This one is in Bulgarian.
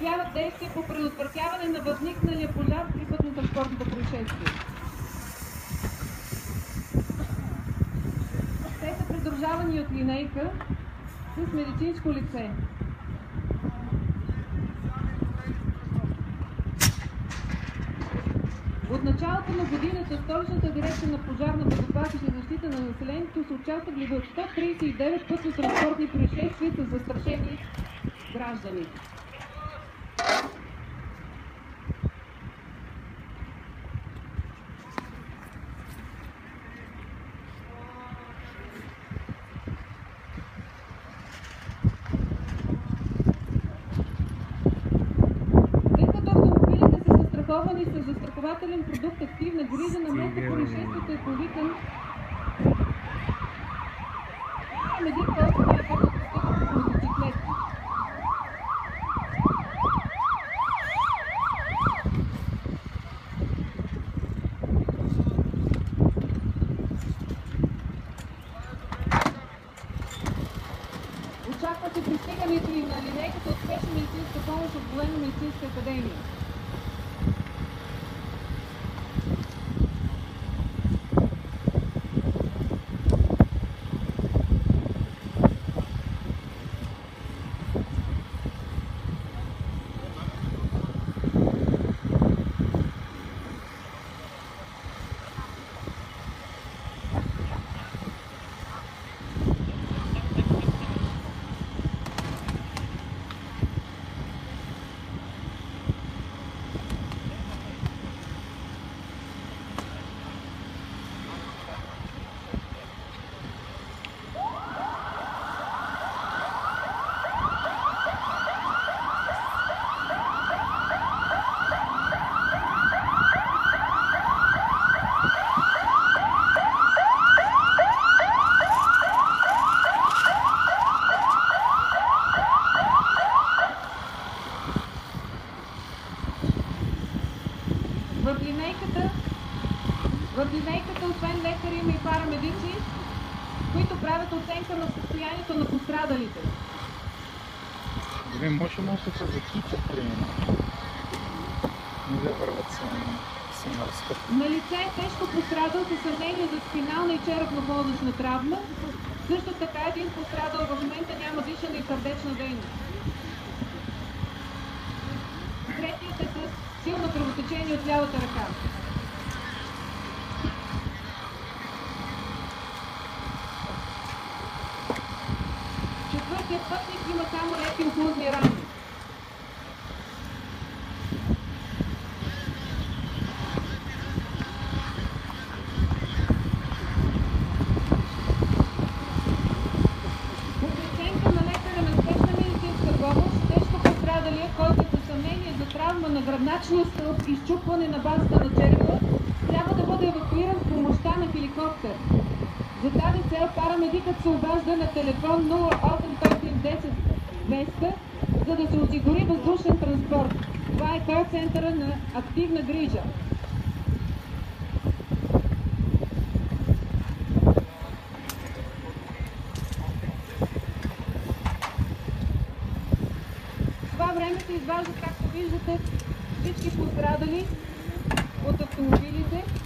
осъществяват действия по предотвратяване на възникналия пожар при пътно-транспортното происшествие. Те са придружавани от линейка с медицинско лице. От началото на годината Столичната дирекция на пожарна безопасност и защита на населението са участвали в 139 пътно-транспортни происшествия с застрашени граждани. С застрахователен продукт активна грижа на место происшествието е повикан медик, който е по мотоциклет. Очаква се пристигането им на линейката от спешна медицинска помощ от Военно-медицинска академия. В линейката освен лекари има и парамедици, които правят оценка на състоянието на пострадалите. Добре, може да закичат примерно. Не да върват самарска. На лице е тежко пострадал със съмнение за спинална и черепно-мозъчна травма. Също така един пострадал в момента няма дишане и сърдечна дейност. Третият е с силно кръвотечение от лявата ръка. Четвъртият пътник има само леки окултни рани. По преценка на лекаря на спешна медицинска помощ, тежко пострадалия, който е със съмнение за травма на гръбначния стълб и счупване на базата на черепа, трябва да бъде евакуиран с помощта на хеликоптер. За тази цел парамедикът се обажда на телефон 0810 200, за да се осигури въздушен транспорт. Това е кол-центъра на активна грижа. В това време се изваждат, както виждате, всички пострадали от автомобилите.